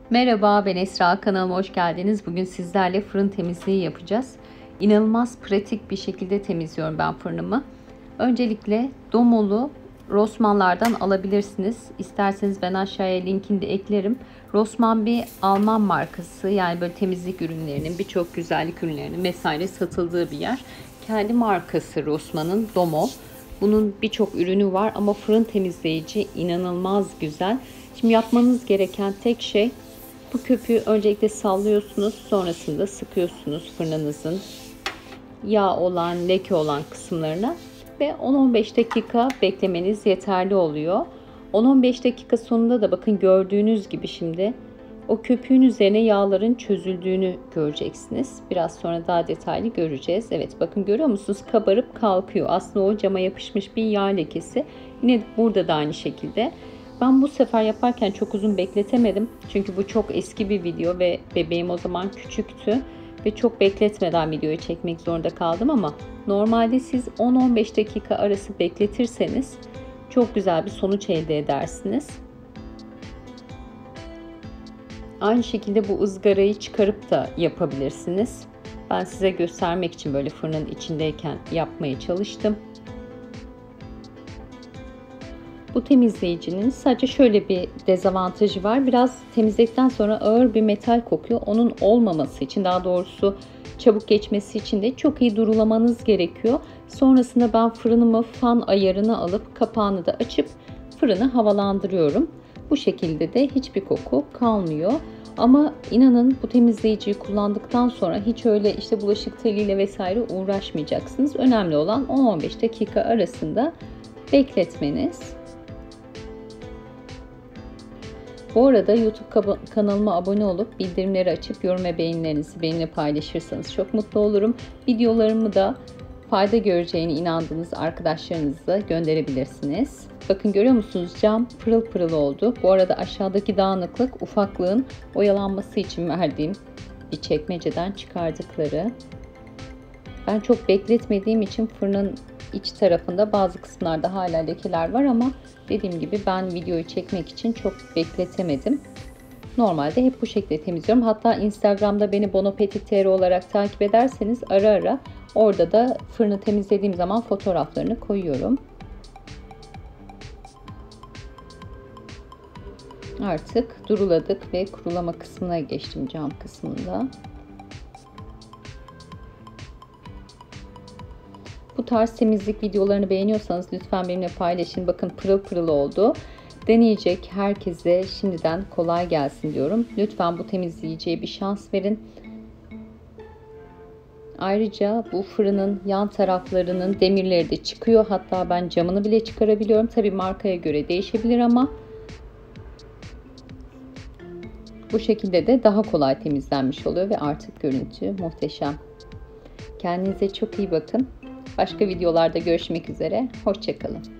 Merhaba, ben Esra. Kanalıma hoş geldiniz. Bugün sizlerle fırın temizliği yapacağız. İnanılmaz pratik bir şekilde temizliyorum ben fırınımı. Öncelikle Domolu Rossmann'lardan alabilirsiniz. İsterseniz ben aşağıya linkini de eklerim. Rossmann bir Alman markası. Yani böyle temizlik ürünlerinin, birçok güzellik ürünlerinin vesaire satıldığı bir yer. Kendi markası Rossmann'ın Domo. Bunun birçok ürünü var ama fırın temizleyici inanılmaz güzel. Şimdi yapmanız gereken tek şey, bu köpüğü öncelikle sallıyorsunuz, sonrasında sıkıyorsunuz fırınınızın yağ olan, leke olan kısımlarına ve 10-15 dakika beklemeniz yeterli oluyor. 10-15 dakika sonunda da bakın gördüğünüz gibi şimdi o köpüğün üzerine yağların çözüldüğünü göreceksiniz. Biraz sonra daha detaylı göreceğiz. Evet, bakın görüyor musunuz? Kabarıp kalkıyor. Aslında o cama yapışmış bir yağ lekesi. Yine burada da aynı şekilde. Ben bu sefer yaparken çok uzun bekletemedim. Çünkü bu çok eski bir video ve bebeğim o zaman küçüktü. Ve çok bekletmeden videoyu çekmek zorunda kaldım ama normalde siz 10-15 dakika arası bekletirseniz çok güzel bir sonuç elde edersiniz. Aynı şekilde bu ızgarayı çıkarıp da yapabilirsiniz. Ben size göstermek için böyle fırının içindeyken yapmaya çalıştım. Bu temizleyicinin sadece şöyle bir dezavantajı var. Biraz temizledikten sonra ağır bir metal kokuyor. Onun olmaması için, daha doğrusu çabuk geçmesi için de çok iyi durulamanız gerekiyor. Sonrasında ben fırınımı fan ayarına alıp kapağını da açıp fırını havalandırıyorum. Bu şekilde de hiçbir koku kalmıyor. Ama inanın bu temizleyiciyi kullandıktan sonra hiç öyle işte bulaşık teliyle vesaire uğraşmayacaksınız. Önemli olan 10-15 dakika arasında bekletmeniz. Bu arada YouTube kanalıma abone olup bildirimleri açıp yorum ve beğenilerinizi benimle paylaşırsanız çok mutlu olurum. Videolarımı da fayda göreceğine inandığınız arkadaşlarınıza gönderebilirsiniz. Bakın görüyor musunuz? Cam pırıl pırıl oldu. Bu arada aşağıdaki dağınıklık ufaklığın oyalanması için verdiğim bir çekmeceden çıkardıkları. Ben çok bekletmediğim için fırının iç tarafında bazı kısımlarda hala lekeler var ama dediğim gibi ben videoyu çekmek için çok bekletemedim. Normalde hep bu şekilde temizliyorum. Hatta Instagram'da beni bonopetit.tr olarak takip ederseniz ara ara orada da fırını temizlediğim zaman fotoğraflarını koyuyorum. Artık duruladık ve kurulama kısmına geçtim, cam kısmında. Bu tarz temizlik videolarını beğeniyorsanız lütfen benimle paylaşın. Bakın pırıl pırıl oldu. Deneyecek herkese şimdiden kolay gelsin diyorum. Lütfen bu temizleyiciye bir şans verin. Ayrıca bu fırının yan taraflarının demirleri de çıkıyor. Hatta ben camını bile çıkarabiliyorum. Tabii markaya göre değişebilir ama bu şekilde de daha kolay temizlenmiş oluyor ve artık görüntü muhteşem. Kendinize çok iyi bakın. Başka videolarda görüşmek üzere. Hoşça kalın.